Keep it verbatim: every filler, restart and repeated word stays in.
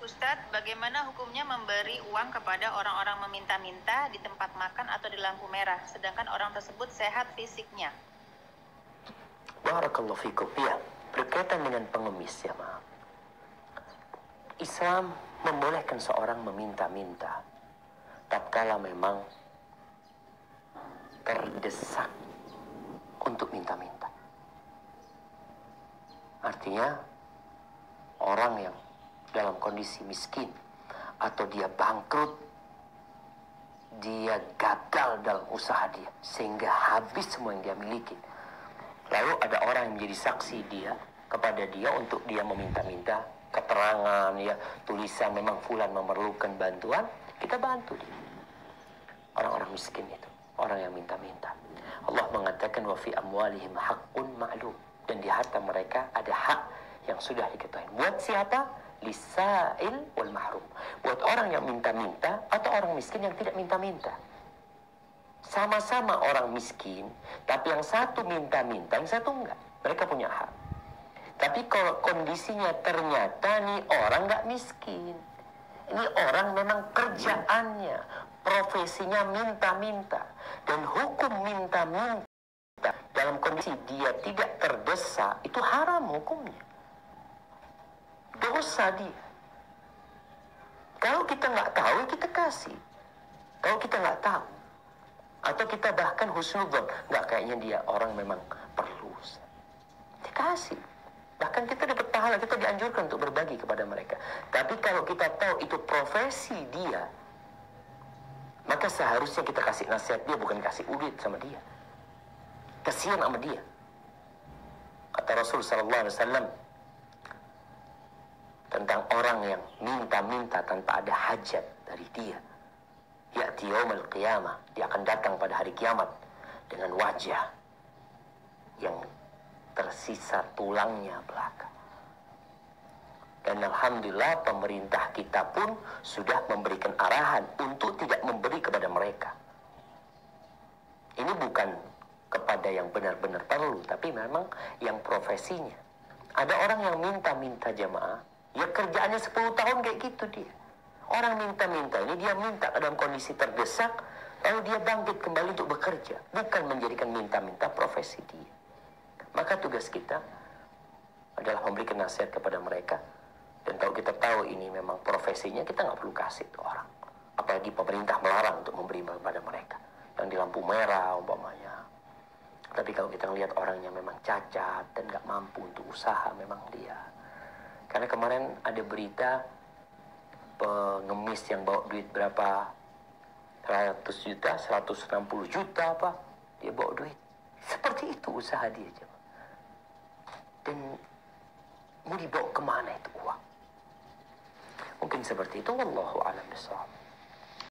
Ustadz, bagaimana hukumnya memberi uang kepada orang-orang meminta-minta di tempat makan atau di lampu merah, sedangkan orang tersebut sehat fisiknya? Barakallahu fikum. Ya, berkaitan dengan pengemis ya, maaf. Islam membolehkan seorang meminta-minta tatkala memang terdesak untuk minta-minta. Artinya orang yang dalam kondisi miskin atau dia bangkrut, dia gagal dalam usaha dia sehingga habis semua yang dia miliki. Lalu ada orang yang menjadi saksi dia kepada dia untuk dia meminta-minta keterangan, ya, tulisan memang fulan memerlukan bantuan, kita bantu dia. Orang-orang miskin itu, orang yang minta-minta. Allah mengatakan wa fi amwalihim haqqun ma'lum, dan di harta mereka ada hak yang sudah diketahui. Buat siapa? Lisail wal mahrum. Buat orang yang minta-minta atau orang miskin yang tidak minta-minta. Sama-sama orang miskin, tapi yang satu minta-minta, yang satu enggak. Mereka punya hak. Tapi kalau kondisinya ternyata nih orang nggak miskin, ini orang memang kerjaannya, profesinya minta-minta, dan hukum minta-minta dalam kondisi dia tidak terdesak itu haram hukumnya, dosa dia. Kalau kita nggak tahu kita kasih, kalau kita nggak tahu atau kita bahkan husnudzon, nggak, kayaknya dia orang memang perlu, dikasih. Bahkan kita dapat pahala, kita dianjurkan untuk berbagi kepada mereka. Tapi kalau kita tahu itu profesi dia, maka seharusnya kita kasih nasihat dia, bukan kasih ulit sama dia. Kasihan sama dia. Kata Rasul sallallahu alaihi wasallam tentang orang yang minta-minta tanpa ada hajat dari dia. Ya'ti yaumul qiyamah, dia akan datang pada hari kiamat dengan wajah yang tersisa tulangnya belaka. Dan alhamdulillah pemerintah kita pun sudah memberikan arahan untuk tidak memberi kepada mereka. Ini bukan kepada yang benar-benar perlu, tapi memang yang profesinya. Ada orang yang minta-minta jamaah, ya kerjaannya sepuluh tahun kayak gitu dia. Orang minta-minta ini, dia minta dalam kondisi terdesak, lalu dia bangkit kembali untuk bekerja, bukan menjadikan minta-minta profesi dia. Maka tugas kita adalah memberikan nasihat kepada mereka. Dan kalau kita tahu ini memang profesinya, kita nggak perlu kasih ke orang. Apalagi pemerintah melarang untuk memberi kepada mereka. Yang di lampu merah umpamanya. Tapi kalau kita melihat orang yang memang cacat dan nggak mampu untuk usaha, memang dia. Karena kemarin ada berita pengemis yang bawa duit berapa seratus juta, seratus enam puluh juta apa, dia bawa duit. Seperti itu usaha dia coba. Dan mau dibawa kemana itu uang? Mungkin seperti itu. Wallahu a'lam bishawab.